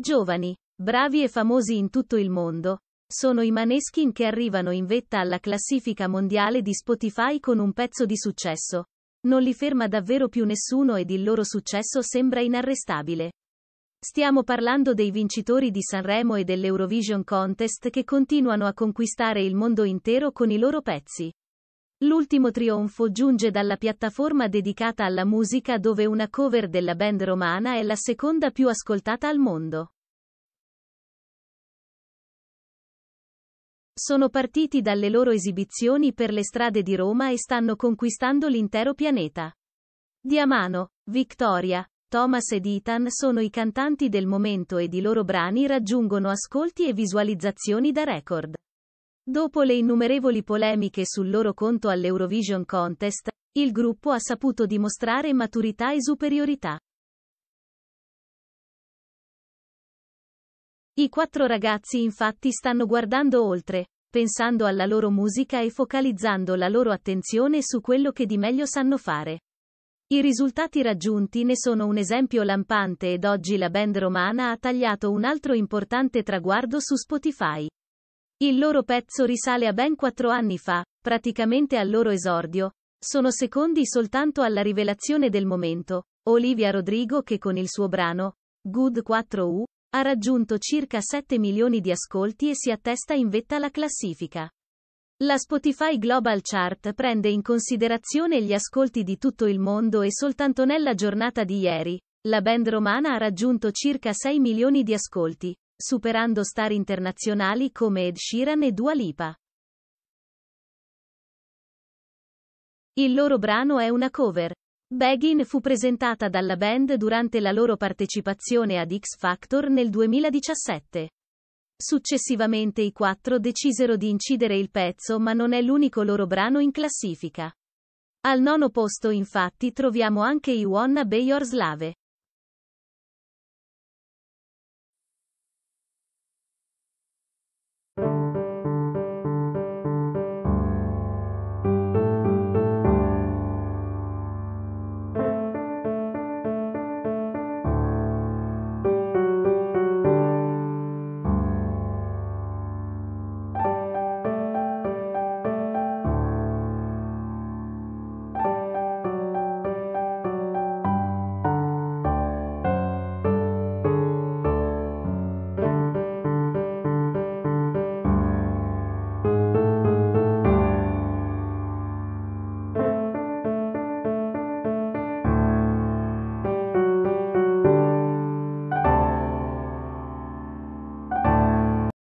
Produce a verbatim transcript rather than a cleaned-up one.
Giovani, bravi e famosi in tutto il mondo, sono i Maneskin che arrivano in vetta alla classifica mondiale di Spotify con un pezzo di successo. Non li ferma davvero più nessuno ed il loro successo sembra inarrestabile. Stiamo parlando dei vincitori di Sanremo e dell'Eurovision Contest che continuano a conquistare il mondo intero con i loro pezzi. L'ultimo trionfo giunge dalla piattaforma dedicata alla musica dove una cover della band romana è la seconda più ascoltata al mondo. Sono partiti dalle loro esibizioni per le strade di Roma e stanno conquistando l'intero pianeta. Diamano, Victoria, Thomas ed Ethan sono i cantanti del momento ed i loro brani raggiungono ascolti e visualizzazioni da record. Dopo le innumerevoli polemiche sul loro conto all'Eurovision Contest, il gruppo ha saputo dimostrare maturità e superiorità. I quattro ragazzi infatti stanno guardando oltre, pensando alla loro musica e focalizzando la loro attenzione su quello che di meglio sanno fare. I risultati raggiunti ne sono un esempio lampante ed oggi la band romana ha tagliato un altro importante traguardo su Spotify. Il loro pezzo risale a ben quattro anni fa, praticamente al loro esordio. Sono secondi soltanto alla rivelazione del momento, Olivia Rodrigo che con il suo brano, Good quattro U, ha raggiunto circa sette milioni di ascolti e si attesta in vetta alla classifica. La Spotify Global Chart prende in considerazione gli ascolti di tutto il mondo e soltanto nella giornata di ieri, la band romana ha raggiunto circa sei milioni di ascolti, superando star internazionali come Ed Sheeran e Dua Lipa. Il loro brano è una cover. Begin fu presentata dalla band durante la loro partecipazione ad X Factor nel duemiladiciassette. Successivamente i quattro decisero di incidere il pezzo, ma non è l'unico loro brano in classifica. Al nono posto infatti troviamo anche I Wanna Be Your Slave.